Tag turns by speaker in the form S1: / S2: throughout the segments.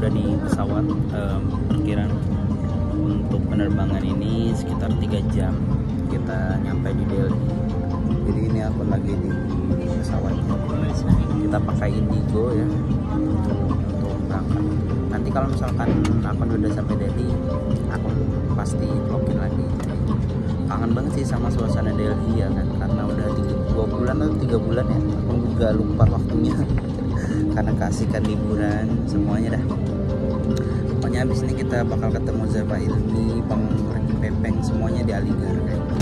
S1: udah di pesawat. Perkiraan untuk penerbangan ini sekitar 3 jam kita nyampe di Delhi. Jadi ini aku lagi di pesawatnya. Kita pakai Indigo ya untuk berangkat. Nanti kalau misalkan aku udah sampai Delhi, aku pasti vlogin lagi. Kangen banget sih sama suasana Delhi ya kan, karena udah 2 bulan atau 3 bulan ya, aku juga lupa waktunya karena keasikan liburan semuanya dah. Pokoknya abis ini kita bakal ketemu Zeba Ilmi, Bang Regi Pepeng, semuanya di Aligarh kayak gitu.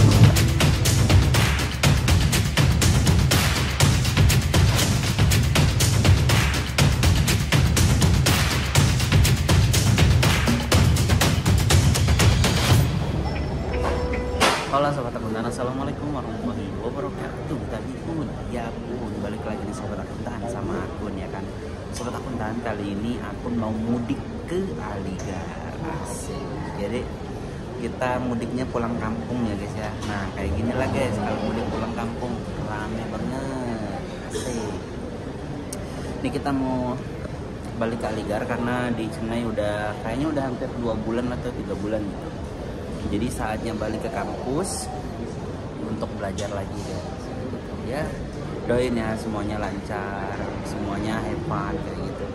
S1: Halo Sobat Akuntan, Assalamualaikum warahmatullahi wabarakatuh. Tadi pun, ya pun, balik lagi di Sobat Akuntan sama akun ya kan. Sobat Akuntan, kali ini akun mau mudik ke Aligarh. Asik. Jadi kita mudiknya pulang kampung ya guys ya. Nah kayak gini lah guys, kalau mudik pulang kampung rame banget. Asik. Ini kita mau balik ke Aligarh karena di Chennai kayaknya udah hampir 2 bulan atau 3 bulan gitu. Jadi saatnya balik ke kampus untuk belajar lagi guys. Ya, doain ya semuanya lancar, semuanya have fun kayak gitu.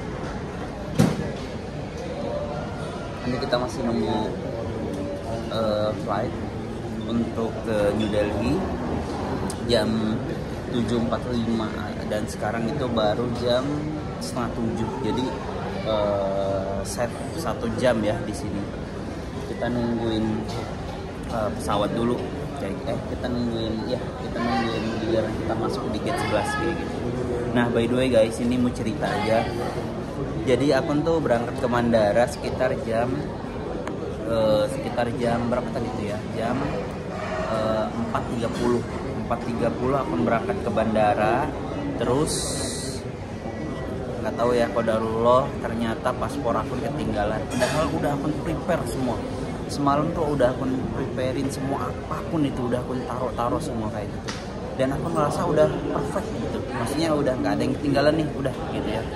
S1: Ini kita masih nunggu flight untuk ke New Delhi jam 7.45 dan sekarang itu baru jam 6:30. Jadi set 1 jam ya di sini. Kita nungguin pesawat dulu. Kita nungguin biar kita masuk di gate 11 kayak gitu. Nah, by the way guys, ini mau cerita aja. Jadi akun tuh berangkat ke bandara sekitar jam berapa tadi itu ya? Jam 4.30. 4.30 akun berangkat ke bandara. Terus nggak tahu ya, qadarullah ternyata paspor akun ketinggalan. Padahal udah akun prepare semua. Semalam tuh udah akun preparein semua, apapun itu udah akun taruh semua kayak gitu. Dan aku ngerasa udah perfect gitu. Maksudnya udah nggak ada yang ketinggalan nih, udah gitu ya.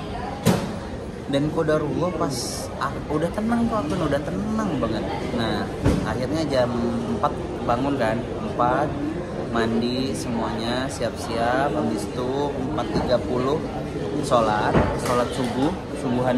S1: Dan qadarullah pas udah tenang tuh akun, udah tenang banget. Nah, akhirnya jam 4 bangun kan. 4 mandi semuanya, siap-siap. Habis itu 4.30 sholat subuhan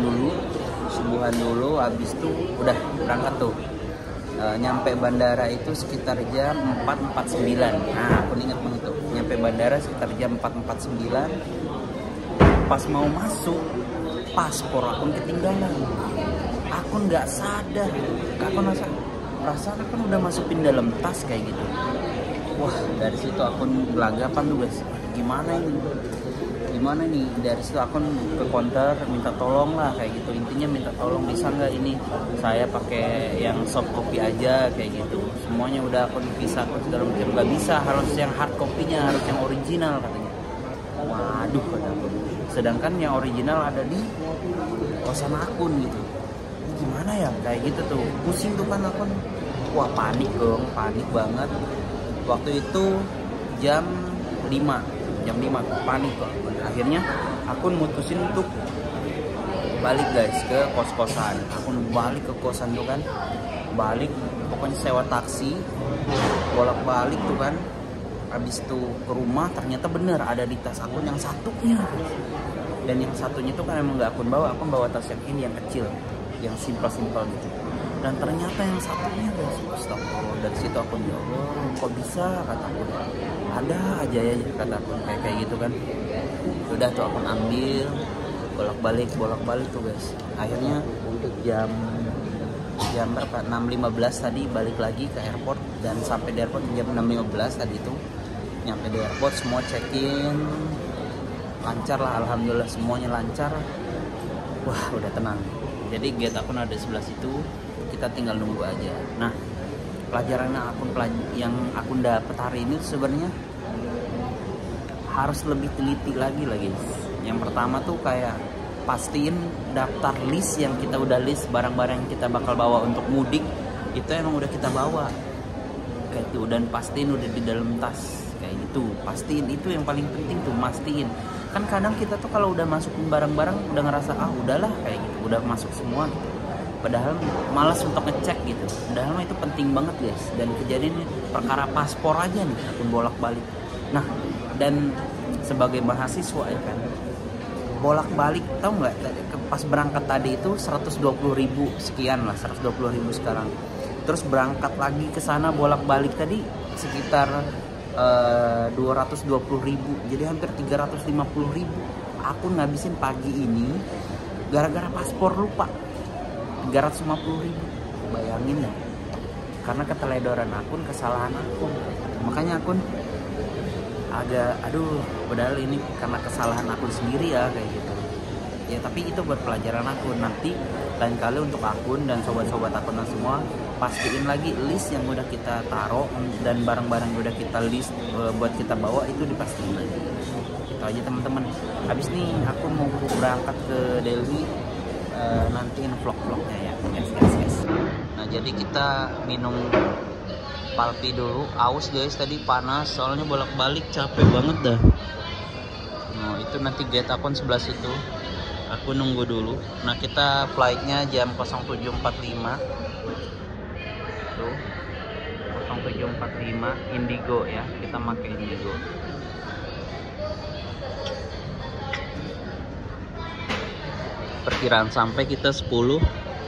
S1: dulu, habis itu udah berangkat tuh. Nyampe bandara itu sekitar jam 4.49. Nah, aku ingat banget tuh, nyampe bandara sekitar jam 4.49. Pas mau masuk, paspor akun ketinggalan. Akun nggak sadar, akun perasaan akun udah masukin dalam tas kayak gitu. Wah, dari situ akun gelagapan tuh guys, gimana nih. Dari situ akun ke counter minta tolong lah kayak gitu. Intinya minta tolong, bisa nggak ini saya pakai yang soft copy aja kayak gitu. Semuanya udah akun bisa, akun segala macam nggak bisa, harus yang hard copy-nya, harus yang original katanya. Waduh, kata akun. Sedangkan yang original ada di kosan akun gitu. Ini gimana ya kayak gitu tuh, pusing tuh kan akun. Wah, panik banget. Waktu itu jam 5 panik kok. Akhirnya akun mutusin untuk balik guys ke kos-kosan. Akun balik ke kosan tuh kan, pokoknya sewa taksi bolak-balik tuh kan. Habis itu ke rumah, ternyata bener ada di tas akun yang satunya. Dan yang satunya tuh kan emang gak akun bawa tas yang ini, yang kecil, yang simpel gitu. Dan ternyata yang satunya guys, astagfirullah. Dari situ akun, ya Allah kok bisa, kata akun. Ada aja ya kata akun kayak gitu kan. Udah tuh akun ambil bolak-balik tuh guys. Akhirnya jam berapa, 6.15 tadi balik lagi ke airport. Dan sampai di airport jam 6.15 tadi itu. Nyampe di airport, semua check-in lancar lah, alhamdulillah semuanya lancar. Wah, udah tenang. Jadi gate akun ada di sebelah situ, kita tinggal nunggu aja. Nah, pelajarannya yang akun dapat hari ini sebenarnya harus lebih teliti lagi. Yang pertama tuh kayak pastiin daftar list yang kita udah list, barang-barang yang kita bakal bawa untuk mudik itu emang udah kita bawa kayak itu, dan pastiin udah di dalam tas kayak gitu. Pastiin itu yang paling penting tuh, mastiin. Kan kadang kita tuh kalau udah masukin barang-barang udah ngerasa udahlah kayak gitu, udah masuk semua gitu. Padahal malas untuk ngecek gitu. Padahal itu penting banget guys. Dan kejadian ini perkara paspor aja nih akun bolak-balik. Nah, dan sebagai mahasiswa ya kan, bolak-balik tahu nggak, pas berangkat tadi itu 120.000 sekian lah, 120.000 sekarang. Terus berangkat lagi ke sana bolak-balik tadi sekitar 220.000, jadi hampir 350.000 aku ngabisin pagi ini gara-gara paspor lupa. 350.000, bayangin ya, karena keteledoran akun, kesalahan akun. Makanya akun agak padahal ini karena kesalahan akun sendiri ya kayak gitu ya, tapi itu buat pelajaran akun. Nanti lain kali untuk akun dan sobat-sobat akunan semua, pastiin lagi list yang udah kita taruh dan barang-barang yang udah kita list buat kita bawa itu dipastiin lagi. Itu aja teman-teman. Habis nih aku mau berangkat ke Delhi, nantiin vlog-vlognya ya guys. Nah jadi kita minum palpi dulu, aus guys, tadi panas soalnya bolak-balik capek banget dah. Nah itu nanti gate akun sebelah situ, aku nunggu dulu. Nah kita flightnya jam 07.45 tuh, 07.45 Indigo ya, kita pakai Indigo. Perkiraan sampai kita 10.45,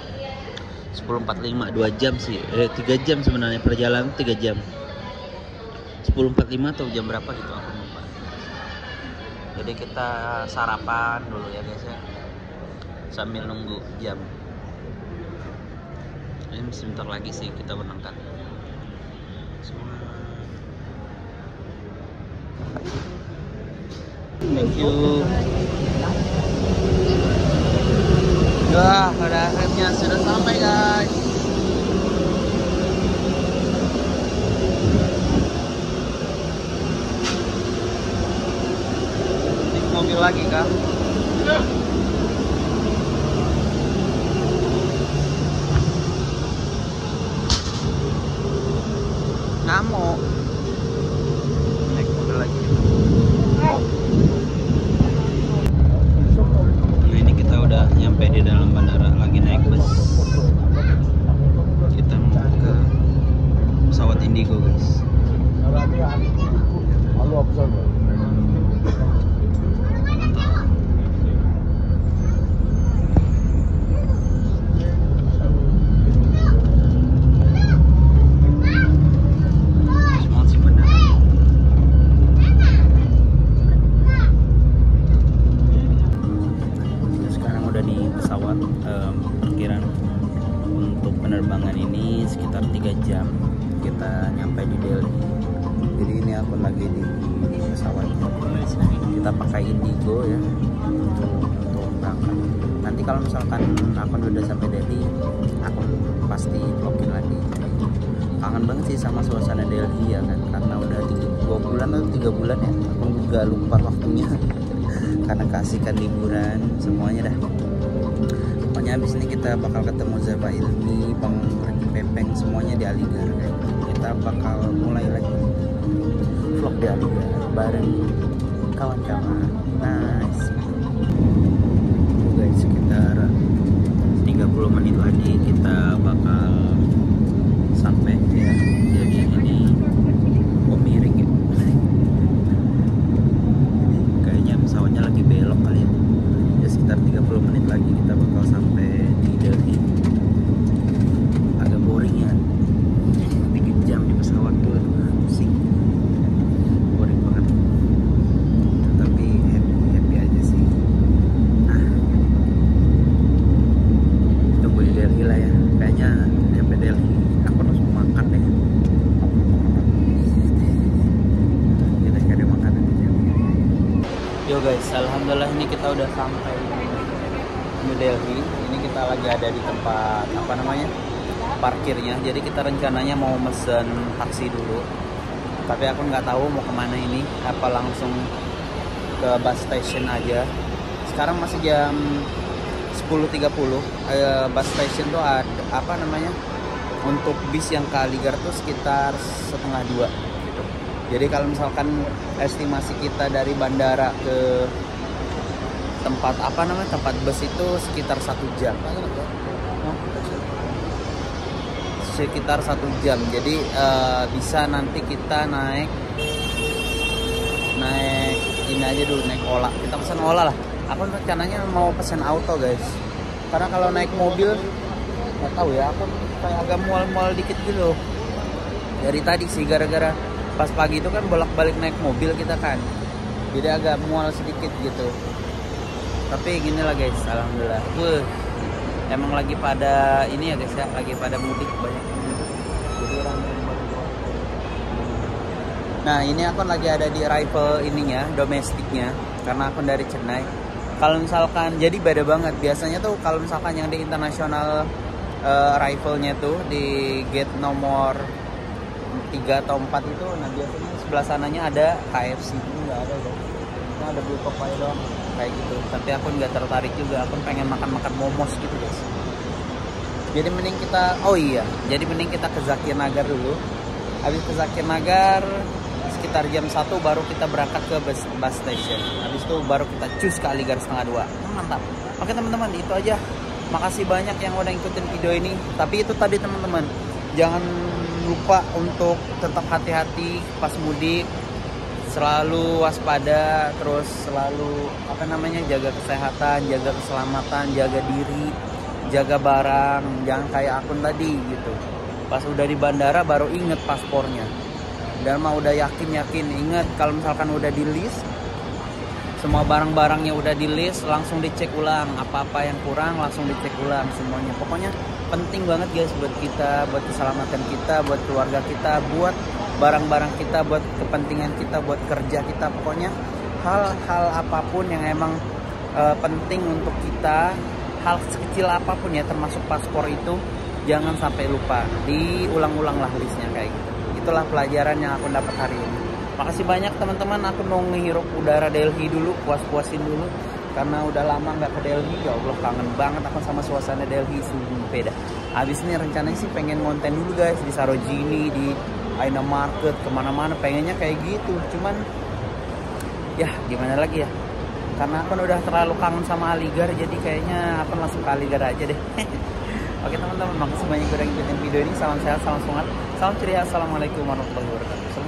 S1: 2 jam sih, 3 jam sebenarnya, perjalanan 3 jam. 10.45 atau jam berapa gitu aku lupa. Jadi kita sarapan dulu ya guys ya, sambil nunggu jam. Ini sebentar lagi sih kita berangkat. Thank you. Wah, pada akhirnya sudah sampai guys. Naik mobil lagi kah? Ngamuk. Naik mobil lagi. Nah ini kita udah nyampe di dalam bandara, lagi naik bus. Kita mau ke pesawat Indigo guys. Perkiraan untuk penerbangan ini sekitar 3 jam kita nyampe di Delhi. Jadi ini aku lagi di pesawat, kita pakai Indigo ya untuk berangkat. Nanti kalau misalkan aku udah sampai Delhi, aku pasti vlogin lagi. Kangen banget sih sama suasana Delhi ya kan, karena udah 2 bulan atau 3 bulan ya, aku juga lupa waktunya karena kasihkan liburan semuanya dah. Pokoknya habis ini kita bakal ketemu Zaba Ilmi, Bang Reki Pepeng, semuanya di Aligar. Kita bakal mulai lagi vlog di Aligar bareng kawan-kawan. Nice. Guys, sekitar 30 menit lagi kita bakal sampai ya. Jadi ini miring ya. Kayaknya pesawatnya lagi belok kali ya. Ya sekitar 30 menit lagi kita bakal sampai di Delhi. Agak boring ya, 3 jam di pesawat tuh, pusing, boring banget. Tapi happy aja sih. Nah, tunggu di Delhi lah ya. Kayaknya sampai Delhi aku harus makan deh. Kita cari makanan di Delhi. Yo guys, alhamdulillah ini kita udah sampai New Delhi. Ini kita lagi ada di tempat apa namanya, parkirnya. Jadi kita rencananya mau mesen taksi dulu, tapi aku nggak tahu mau kemana ini, apa langsung ke bus station aja. Sekarang masih jam 10.30. Bus station tuh ada apa namanya, untuk bis yang ke Aligar tuh sekitar 1:30 gitu. Jadi kalau misalkan estimasi kita dari bandara ke tempat apa namanya, tempat bus itu sekitar 1 jam. Sekitar 1 jam. Jadi bisa nanti kita naik ini aja dulu, naik Ola. Kita pesan Ola lah. Aku rencananya mau pesan auto guys, karena kalau naik mobil nggak tahu ya, aku kayak agak mual-mual dikit gitu dari tadi sih, gara-gara pas pagi itu kan bolak-balik naik mobil kita kan, jadi agak mual sedikit gitu. Tapi gini lah guys, alhamdulillah. Emang lagi pada ini ya guys ya, lagi pada mudik banyak. Jadi orang. Nah ini aku lagi ada di arrival ininya, domestiknya, karena aku dari Chennai. Kalau misalkan, jadi beda banget. Biasanya tuh kalau misalkan yang di internasional arrivalnya tuh di gate nomor 3 atau 4 itu, nah biasanya sebelah sananya ada KFC. Ini nggak ada guys, ini ada Blue Popeye doang kayak gitu. Tapi aku nggak tertarik juga, aku pengen makan momos gitu guys. Jadi mending kita ke Zakir Nagar dulu. Habis ke Zakir Nagar sekitar jam 1 baru kita berangkat ke bus station. Habis itu baru kita cus ke Aligarh setengah 2. Mantap. Oke teman-teman, itu aja. Makasih banyak yang udah ngikutin video ini. Tapi itu tadi teman-teman, jangan lupa untuk tetap hati-hati pas mudik, selalu waspada, terus selalu jaga kesehatan, jaga keselamatan, jaga diri, jaga barang. Jangan kayak akun tadi gitu, pas udah di bandara baru inget paspornya, dan mah udah yakin inget kalau misalkan udah di list, semua barang-barangnya udah di list, langsung dicek ulang, apa-apa yang kurang langsung dicek ulang semuanya. Pokoknya penting banget guys buat kita, buat keselamatan kita, buat keluarga kita, buat barang-barang kita, buat kepentingan kita, buat kerja kita. Pokoknya hal-hal apapun yang emang penting untuk kita, hal sekecil apapun ya, termasuk paspor itu, jangan sampai lupa. Diulang-ulang lah listnya kayak gitu. Itulah pelajaran yang aku dapat hari ini. Makasih banyak teman-teman. Aku mau ngehirup udara Delhi dulu, puas-puasin dulu, karena udah lama nggak ke Delhi. Ya Allah, kangen banget aku sama suasana Delhi, sungguh beda. Habis ini rencananya sih pengen konten dulu guys di Sarojini, di Aina Market, kemana-mana pengennya kayak gitu. Cuman ya gimana lagi ya, karena aku udah terlalu kangen sama Aligarh, jadi kayaknya aku langsung ke Aligarh aja deh. Oke teman-teman, makasih banyak udah ngikutin video ini. Salam sehat, salam semangat, salam ceria. Assalamualaikum warahmatullahi wabarakatuh.